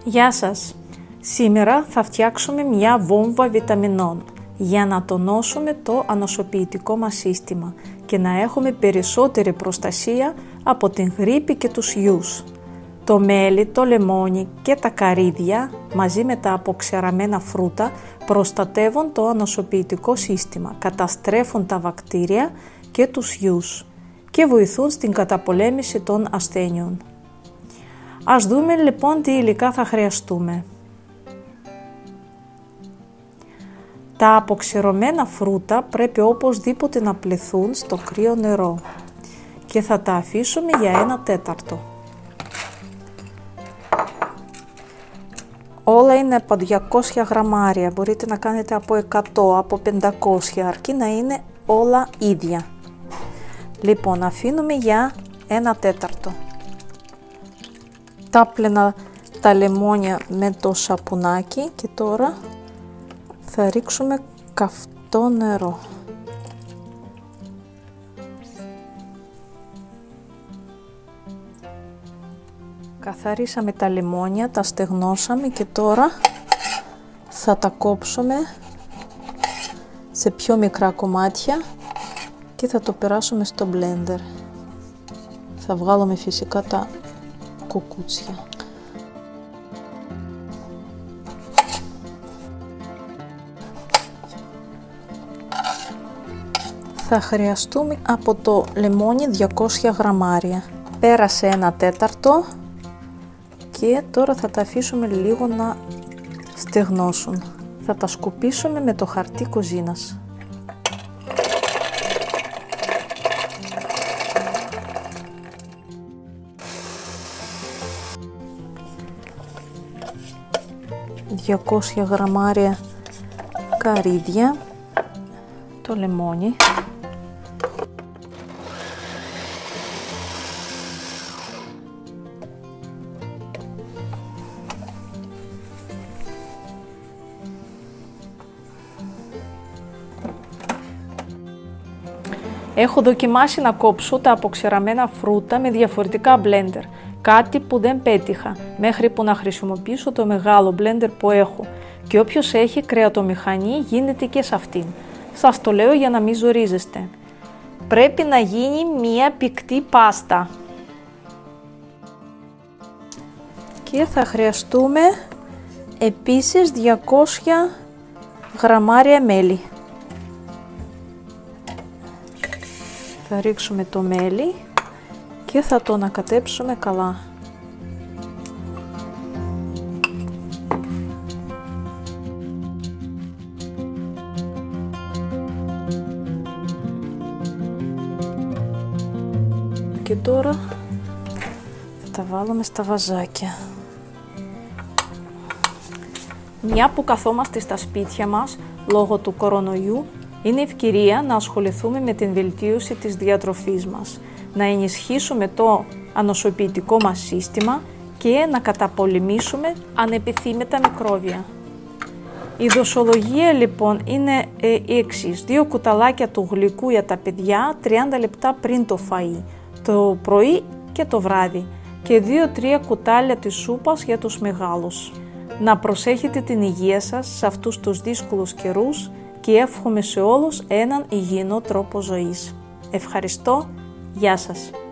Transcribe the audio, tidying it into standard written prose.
Γεια σας! Σήμερα θα φτιάξουμε μια βόμβα βιταμινών για να τονώσουμε το ανοσοποιητικό μας σύστημα και να έχουμε περισσότερη προστασία από την γρίπη και τους ιούς. Το μέλι, το λεμόνι και τα καρύδια μαζί με τα αποξεραμένα φρούτα προστατεύουν το ανοσοποιητικό σύστημα, καταστρέφουν τα βακτήρια και τους ιούς και βοηθούν στην καταπολέμηση των ασθένειων. Ας δούμε λοιπόν τι υλικά θα χρειαστούμε. Τα αποξερωμένα φρούτα πρέπει οπωσδήποτε να πληθούν στο κρύο νερό και θα τα αφήσουμε για 1 τέταρτο. Όλα είναι από 200 γραμμάρια, μπορείτε να κάνετε από 100, από 500, αρκεί να είναι όλα ίδια. Λοιπόν, αφήνουμε για 1 τέταρτο. Τάπλαινα τα λεμόνια με το σαπουνάκι και τώρα θα ρίξουμε καυτό νερό. Καθαρίσαμε τα λεμόνια, τα στεγνώσαμε και τώρα θα τα κόψουμε σε πιο μικρά κομμάτια και θα το περάσουμε στο blender. Θα βγάλουμε φυσικά τα κουκούτσια. Θα χρειαστούμε από το λεμόνι 200 γραμμάρια. Πέρασε 1 τέταρτο και τώρα θα τα αφήσουμε λίγο να στεγνώσουν. Θα τα σκουπίσουμε με το χαρτί κουζίνας. ...200 γραμμάρια καρύδια, το λεμόνι, έχω δοκιμάσει να κόψω τα αποξεραμένα φρούτα με διαφορετικά blender, κάτι που δεν πέτυχα μέχρι που να χρησιμοποιήσω το μεγάλο blender που έχω και όποιος έχει κρεατομηχανή γίνεται και σε αυτήν. Σας το λέω για να μην ζορίζεστε. Πρέπει να γίνει μία πυκτή πάστα. Και θα χρειαστούμε επίσης 200 γραμμάρια μέλι. Θα ρίξουμε το μέλι και θα το ανακατέψουμε καλά. Και τώρα θα τα βάλουμε στα βαζάκια. Μια που καθόμαστε στα σπίτια μας λόγω του κορονοϊού, είναι ευκαιρία να ασχοληθούμε με την βελτίωση της διατροφής μας, να ενισχύσουμε το ανοσοποιητικό μας σύστημα και να καταπολεμήσουμε ανεπιθύμητα μικρόβια. Η δοσολογία λοιπόν είναι η εξής: 2 κουταλάκια του γλυκού για τα παιδιά 30 λεπτά πριν το φαΐ, το πρωί και το βράδυ, και 2-3 κουτάλια της σούπας για τους μεγάλους. Να προσέχετε την υγεία σας σε αυτούς τους δύσκολους καιρούς και εύχομαι σε όλους έναν υγιεινό τρόπο ζωής. Ευχαριστώ, γεια σας!